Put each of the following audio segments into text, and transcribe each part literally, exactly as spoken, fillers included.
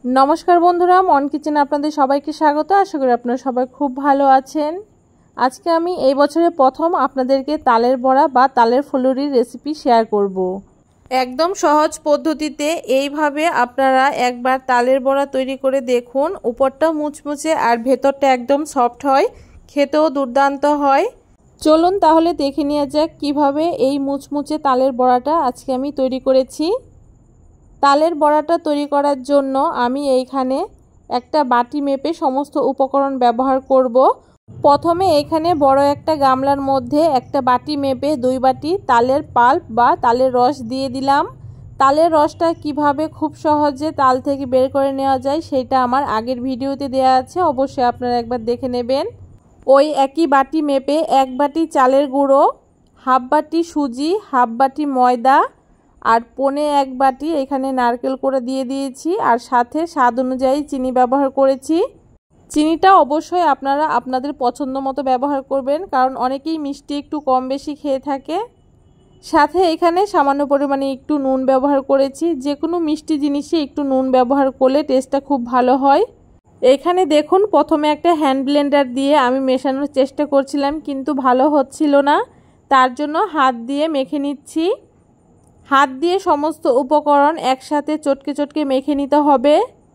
नमस्कार बंधुरा मन किचेने आपनादेर सबाइके स्वागत। आशा करी आपनारा सबाई खूब भालो आछेन। आजके आमी एई बछरेर प्रथम आपनादेरके तालेर बड़ा बा तालेर फुलुरिर रेसिपि शेयर करब। एकदम सहज पद्धतिते एइभावे आपनारा एकबार तालेर बड़ा तैरी करे देखुन। उपरटा मुचमुचे आर भेतरटा एकदम सफ्ट हय, खेतेও दुर्दान्त हय। चलुन ताहले देखे नेওয়া যাক কিভাবে এই মুচমুচে তালের বড়াটা আজকে আমি তৈরি করেছি। তালের বড়াটা তৈরি করার জন্য আমি এইখানে একটা বাটি মেপে সমস্ত উপকরণ ব্যবহার করব। প্রথমে এইখানে বড় একটা গামলার মধ্যে একটা বাটি মেপে দুই বাটি তালের পাল্প বা তালের রস দিয়ে দিলাম। তালের রসটা কিভাবে খুব সহজে তাল থেকে বের করে নেওয়া যায় সেটা আমার আগের ভিডিওতে দেওয়া আছে, অবশ্যই আপনারা একবার দেখে নেবেন। ওই একই বাটি মেপে এক বাটি চালের গুঁড়ো, হাফ বাটি সুজি, হাফ বাটি ময়দা আর পৌনে এক বাটি এখানে নারকেল করে দিয়ে দিয়েছি আর সাথে স্বাদ অনুযায়ী চিনি ব্যবহার করেছি। চিনিটা অবশ্যই আপনারা আপনাদের পছন্দ মতো ব্যবহার করবেন, কারণ অনেকেই মিষ্টি একটু কম বেশি খেয়ে থাকে। সাথে এখানে সামান্য পরিমাণে একটু নুন ব্যবহার করেছি। যে কোনো মিষ্টি জিনিসে একটু নুন ব্যবহার করলে টেস্টটা খুব ভালো হয়। এখানে দেখুন প্রথমে একটা হ্যান্ড ব্লেন্ডার দিয়ে আমি মেশানোর চেষ্টা করছিলাম, কিন্তু ভালো হচ্ছিল না। তার জন্য হাত দিয়ে মেখে নিচ্ছি। হাত দিয়ে সমস্ত উপকরণ একসাথে চটকে চটকে মেখে নিতে হবে।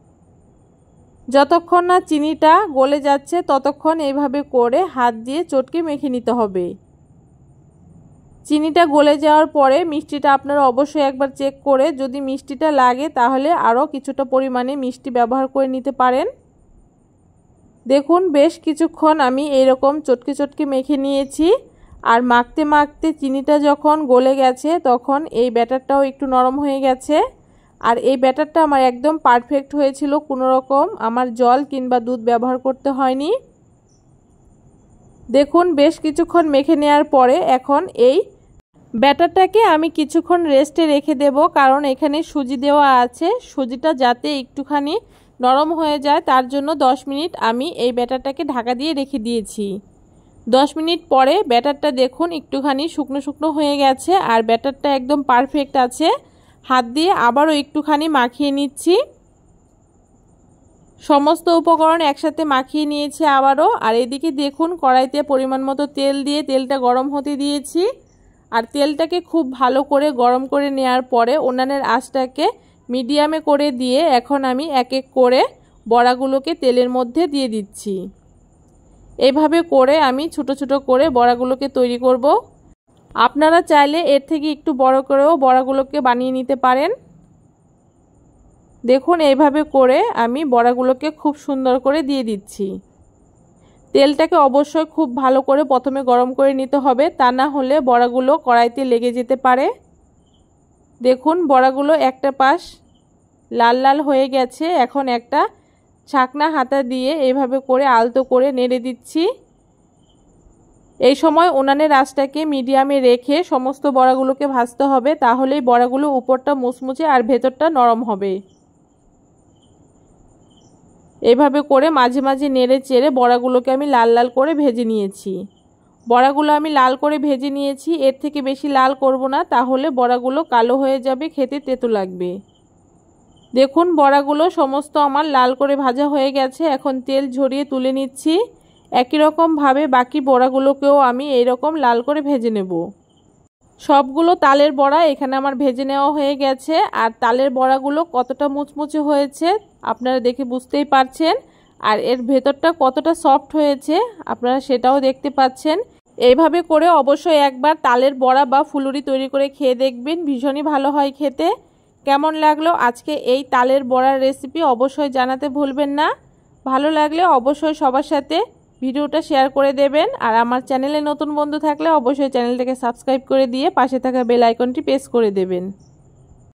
যতক্ষণ না চিনিটা গলে যাচ্ছে ততক্ষণ এইভাবে করে হাত দিয়ে চটকে মেখে নিতে হবে। চিনিটা গলে যাওয়ার পরে মিষ্টিটা আপনারা অবশ্যই একবার চেক করে যদি মিষ্টিটা লাগে তাহলে আরও কিছুটা পরিমাণে মিষ্টি ব্যবহার করে নিতে পারেন। দেখুন বেশ কিছুক্ষণ আমি এইরকম চটকে চটকে মেখে নিয়েছি। আর মাখতে মাখতে চিনিটা যখন গলে গেছে তখন এই ব্যাটারটাও একটু নরম হয়ে গেছে। আর এই ব্যাটারটা আমার একদম পারফেক্ট হয়েছিল, কোনো রকম আমার জল কিংবা দুধ ব্যবহার করতে হয়নি। দেখুন বেশ কিছুক্ষণ মেখে নেওয়ার পরে এখন এই ব্যাটারটাকে আমি কিছুক্ষণ রেস্টে রেখে দেব, কারণ এখানে সুজি দেওয়া আছে। সুজিটা যাতে একটুখানি নরম হয়ে যায় তার জন্য দশ মিনিট আমি এই ব্যাটারটাকে ঢাকা দিয়ে রেখে দিয়েছি। দশ মিনিট পরে ব্যাটারটা দেখুন একটুখানি শুকনো শুকনো হয়ে গেছে আর ব্যাটারটা একদম পারফেক্ট আছে। হাত দিয়ে আবারও একটুখানি মাখিয়ে নিচ্ছি। সমস্ত উপকরণ একসাথে মাখিয়ে নিয়েছি আবারও। আর এদিকে দেখুন কড়াইতে পরিমাণ মতো তেল দিয়ে তেলটা গরম হতে দিয়েছি। আর তেলটাকে খুব ভালো করে গরম করে নেওয়ার পরে উনানের আঁচটাকে মিডিয়ামে করে দিয়ে এখন আমি এক এক করে বড়াগুলোকে তেলের মধ্যে দিয়ে দিচ্ছি। এইভাবে করে আমি ছোট ছোট করে বড়াগুলোকে তৈরি করব। আপনারা চাইলে এর থেকে একটু বড় করেও বড়াগুলোকে বানিয়ে নিতে পারেন। দেখুন এইভাবে করে আমি বড়াগুলোকে খুব সুন্দর করে দিয়ে দিচ্ছি। তেলটাকে অবশ্যই খুব ভালো করে প্রথমে গরম করে নিতে হবে, তা না হলে বড়াগুলো কড়াইতে লেগে যেতে পারে। দেখুন বড়াগুলো একটা পাশ লাল লাল হয়ে গেছে। এখন একটা ছাকনা হাতা দিয়ে এইভাবে করে আলতো করে নেড়ে দিচ্ছি। এই সময় উনানের আঁচটাকে মিডিয়ামে রেখে সমস্ত বড়াগুলোকে ভাজতে হবে, তাহলেই বড়াগুলো উপরটা মুচমুচে আর ভেতরটা নরম হবে। এইভাবে করে মাঝে মাঝে নেড়ে চেড়ে বড়াগুলোকে আমি লাল লাল করে ভেজে নিয়েছি। বড়াগুলো আমি লাল করে ভেজে নিয়েছি, এর থেকে বেশি লাল করব না, তাহলে বড়াগুলো কালো হয়ে যাবে, খেতে তেতো লাগবে। দেখুন বড়াগুলো সমস্ত আমার লাল করে ভাজা হয়ে গেছে। এখন তেল ঝরিয়ে তুলে নিচ্ছি। একই রকমভাবে বাকি বড়াগুলোকেও আমি এইরকম লাল করে ভেজে নেব। সবগুলো তালের বড়া এখানে আমার ভেজে নেওয়া হয়ে গেছে। আর তালের বড়াগুলো কতটা মুচমুচে হয়েছে আপনারা দেখে বুঝতেই পারছেন, আর এর ভেতরটা কতটা সফট হয়েছে আপনারা সেটাও দেখতে পাচ্ছেন। এইভাবে করে অবশ্যই একবার তালের বড়া বা ফুলুরি তৈরি করে খেয়ে দেখবেন, ভীষণই ভালো হয় খেতে। কেমন লাগলো আজকে এই তালের বড়ার রেসিপি অবশ্যই জানাতে ভুলবেন না। ভালো লাগলে অবশ্যই সবার সাথে ভিডিওটা শেয়ার করে দেবেন। আর আমার চ্যানেলে নতুন বন্ধু থাকলে অবশ্যই চ্যানেলটাকে সাবস্ক্রাইব করে দিয়ে পাশে থাকা বেল আইকনটি প্রেস করে দেবেন।